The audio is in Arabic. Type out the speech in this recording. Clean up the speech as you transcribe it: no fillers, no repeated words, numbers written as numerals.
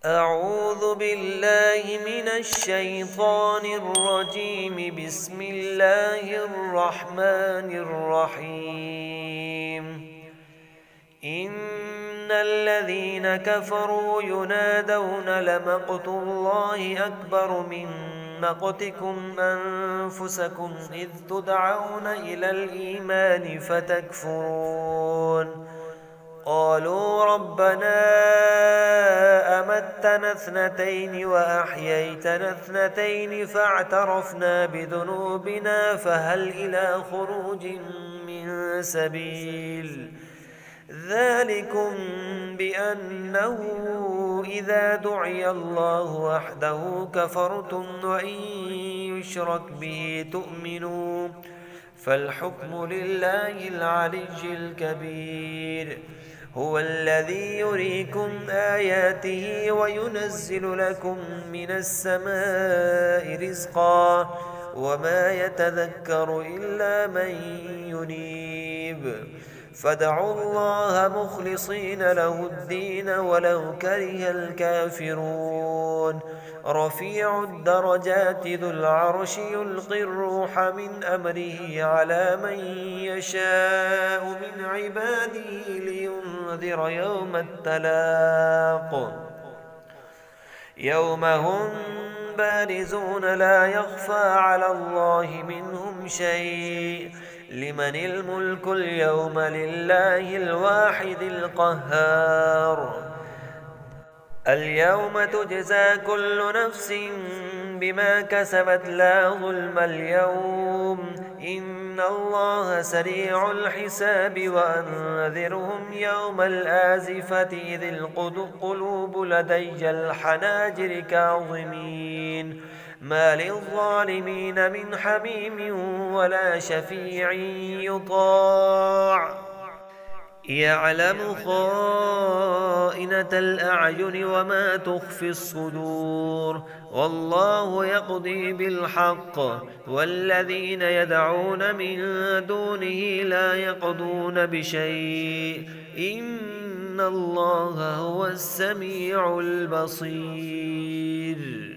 أعوذ بالله من الشيطان الرجيم. بسم الله الرحمن الرحيم. إن الذين كفروا ينادون لمقت الله أكبر من مقتكم أنفسكم إذ تدعون إلى الإيمان فتكفرون. قالوا ربنا أمتنا اثنتين وأحييتنا اثنتين فاعترفنا بذنوبنا فهل إلى خروج من سبيل. ذلكم بأنه إذا دعي الله وحده كفرتم وإن يشرك به تؤمنوا فالحكم لله العلي الكبير. هو الذي يريكم آياته وينزل لكم من السماء رزقا وما يتذكر إلا من ينيب. فادعوا الله مخلصين له الدين ولو كره الكافرون. رفيع الدرجات ذو العرش يلقي الروح من أمره على من يشاء من عباده لينذر يوم التلاق. يوم هم بارزون لا يخفى على الله منهم شيء. لمن الملك اليوم لله الواحد القهار. اليوم تجزى كل نفس بما كسبت لا ظلم اليوم إن الله سريع الحساب. وأنذرهم يوم الآزفة إذ القلوب لدي الحناجر كاظمين ما للظالمين من حميم ولا شفيع يطاع. يعلم خائنة الأعين وما تخفي الصدور والله يقضي بالحق والذين يدعون من دونه لا يقضون بشيء إن الله هو السميع البصير.